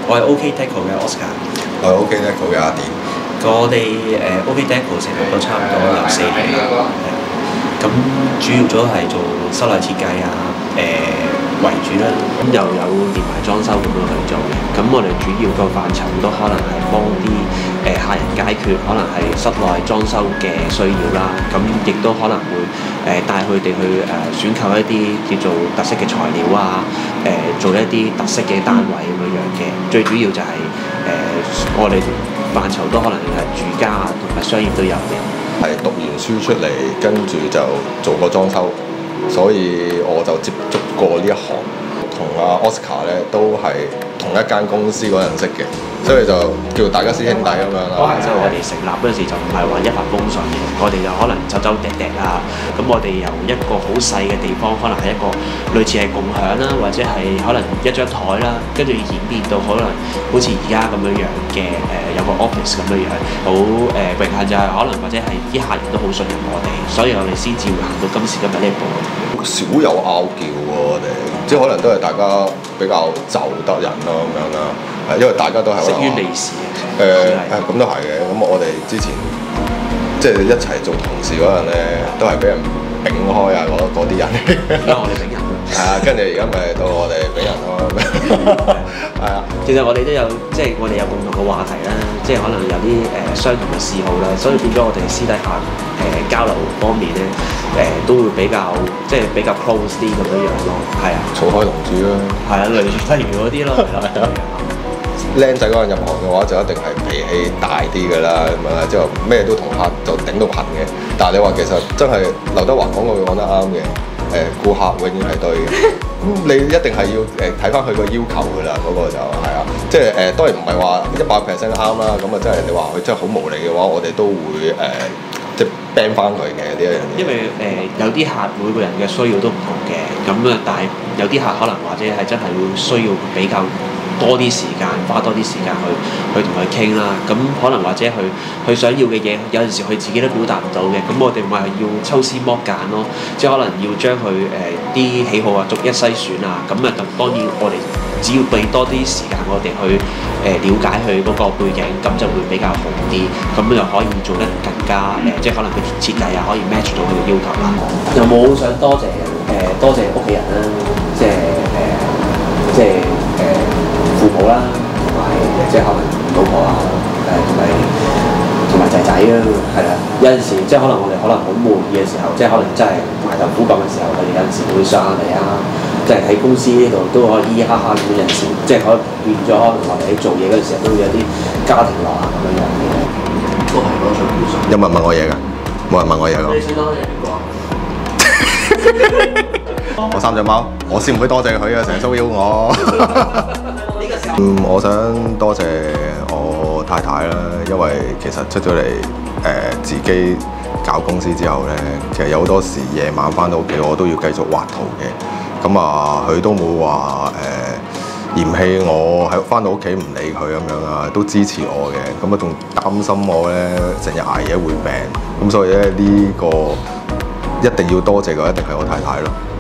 我係 OK Deco 嘅 Oscar。 我係 OK Deco 嘅阿典。 我哋OK Deco 成立咗差唔多4年啦，咁主要咗係做室內設計為主啦，咁又有連埋裝修咁樣去做嘅。咁我哋主要個範疇都可能係幫啲客人解決可能係室內裝修嘅需要啦。咁亦都可能會帶佢哋去選購一啲叫做特色嘅材料啊，做一啲特色嘅單位咁樣嘅。最主要就係我哋範疇都可能係住家同埋商業都有嘅。 係讀完書出嚟，跟住就做過裝修，所以我就接觸過呢一行。同阿 Oscar 咧都係同一間公司嗰陣識嘅，所以就叫大家師兄弟咁樣啦。 即係我哋成立嗰陣時就唔係話一帆風順嘅，我哋就可能走走趯趯啊。咁我哋由一個好細嘅地方，可能係一個類似係共享啦，或者係可能一張台啦，跟住演變到可能好似而家咁樣嘅有個 office 咁樣好榮幸就係可能或者係啲客人都好信任我哋，所以我哋先至會行到今時今日呢一步。 少有拗撬喎，我哋即係可能都係大家比較就得人咯咁樣啦，因為大家都係識於微時咁都係嘅。咁我哋之前即係一齊做同事嗰陣咧，都係俾人抦開啊嗰啲人。 而家我哋抦人。 係啊，跟住而家咪到我哋抦人咯。係啊， 其實我哋都有即係我哋有共同嘅話題啦，即係可能有啲相同嘅嗜好啦，所以變咗我哋私底下交流方面咧都會比較即係比較 close 啲咁樣咯。係啊， 草開龍主啦。係啊，例如嗰啲咯，係啦。 僆仔嗰陣入行嘅話，就一定係脾氣大啲㗎啦，咁樣之後咩都同客就頂到痕嘅。但係你話其實真係劉德華講過，佢講得啱嘅。顧客永遠係對嘅，咁你一定係要睇翻佢個要求㗎啦，嗰個就係啊，即係當然唔係話100%啱啦，咁啊真係你話佢真係好無理嘅話，我哋都會即係 ban 翻佢嘅呢一樣嘢。 因為有啲客每個人嘅需要都唔同嘅，咁啊，但係有啲客可能或者係真係會需要比較多啲時間，花多啲時間去同佢傾啦。咁可能或者佢想要嘅嘢，有陣時佢自己都表達唔到嘅。咁我哋咪係要抽絲剝繭咯，即係可能要將佢啲喜好啊逐一篩選啊。咁啊，當然我哋只要俾多啲時間我哋去了解佢嗰個背景，咁就會比較好啲。咁就可以做得更加即係可能佢設計啊可以 match 到佢嘅要求啦。有冇想多謝多謝屋企人啦，即係父母啦，同埋即係可能老婆啊，同埋仔仔啦，係啦。有陣時即係可能我哋可能好悶嘅時候，即係可能真係埋頭苦幹嘅時候，我哋有陣時會上下嚟啊，即係喺公司呢度都可以嘻嘻哈哈咁。有陣時即係可能變咗，可能我哋喺做嘢嗰陣時候都會有啲家庭樂啊咁樣嘅，都係攞出表述。 有冇人問我嘢㗎？冇人問我嘢㗎。 你想多謝邊個？ 我3隻貓，我先唔會多謝佢啊，成日騷擾我。我想多謝我太太啦，因為其實出咗嚟自己搞公司之後咧，其實有好多時夜晚翻到屋企，我都要繼續畫圖嘅。咁啊，佢都冇話嫌棄我喺翻到屋企唔理佢咁樣啊，都支持我嘅。咁啊，仲擔心我咧成日捱夜會病。咁所以咧呢個一定要多謝嘅，一定係我太太咯。